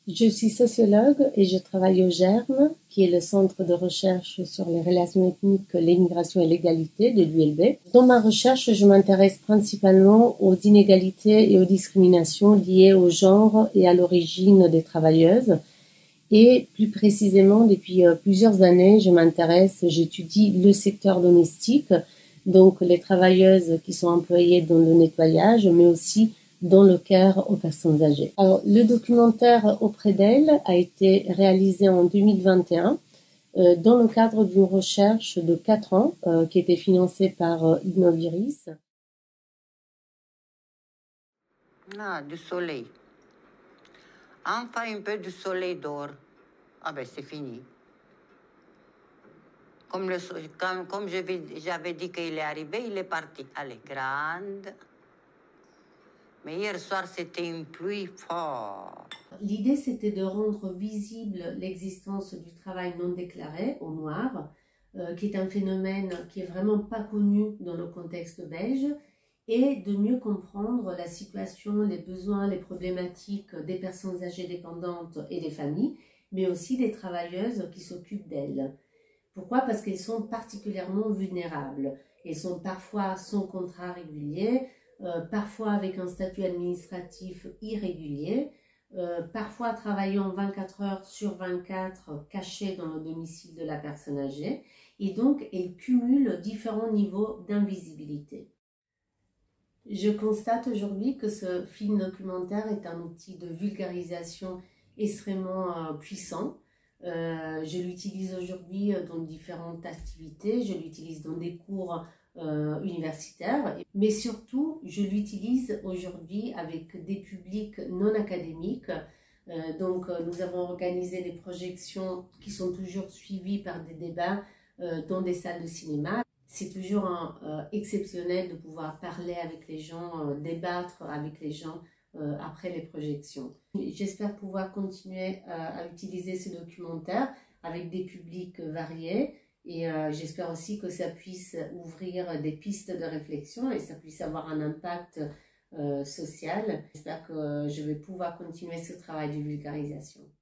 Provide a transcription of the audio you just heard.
Je suis sociologue et je travaille au GERM, qui est le centre de recherche sur les relations ethniques, l'immigration et l'égalité de l'ULB. Dans ma recherche, je m'intéresse principalement aux inégalités et aux discriminations liées au genre et à l'origine des travailleuses. Et plus précisément, depuis plusieurs années, j'étudie le secteur domestique, donc les travailleuses qui sont employées dans le nettoyage, mais aussi dans le care aux personnes âgées. Alors, le documentaire Auprès d'elle a été réalisé en 2021 dans le cadre d'une recherche de 4 ans qui était financée par Innoviris. Ah, du soleil. Enfin un peu de soleil dehors. Ah ben c'est fini. Comme j'avais dit qu'il est arrivé, il est parti. Allez, grande. Mais hier soir, c'était une pluie forte. L'idée, c'était de rendre visible l'existence du travail non déclaré au noir, qui est un phénomène qui est vraiment pas connu dans le contexte belge, et de mieux comprendre la situation, les besoins, les problématiques des personnes âgées dépendantes et des familles, mais aussi des travailleuses qui s'occupent d'elles. Pourquoi? Parce qu'elles sont particulièrement vulnérables. Elles sont parfois sans contrat régulier, parfois avec un statut administratif irrégulier, parfois travaillant 24 heures sur 24 cachées dans le domicile de la personne âgée, et donc elles cumulent différents niveaux d'invisibilité. Je constate aujourd'hui que ce film documentaire est un outil de vulgarisation extrêmement puissant. Je l'utilise aujourd'hui dans différentes activités, je l'utilise dans des cours universitaires, mais surtout je l'utilise aujourd'hui avec des publics non académiques. Donc nous avons organisé des projections qui sont toujours suivies par des débats dans des salles de cinéma. C'est toujours exceptionnel de pouvoir parler avec les gens, débattre avec les gens après les projections. J'espère pouvoir continuer à utiliser ce documentaire avec des publics variés et j'espère aussi que ça puisse ouvrir des pistes de réflexion et ça puisse avoir un impact social. J'espère que je vais pouvoir continuer ce travail de vulgarisation.